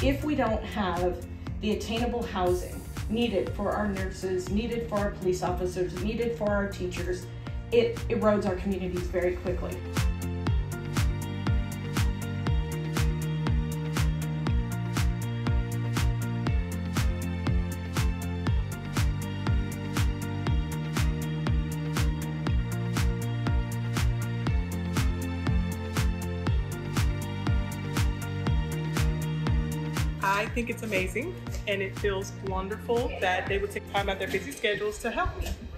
if we don't have the attainable housing needed for our nurses, needed for our police officers, needed for our teachers, it erodes our communities very quickly. I think it's amazing, and it feels wonderful that they would take time out of their busy schedules to help me.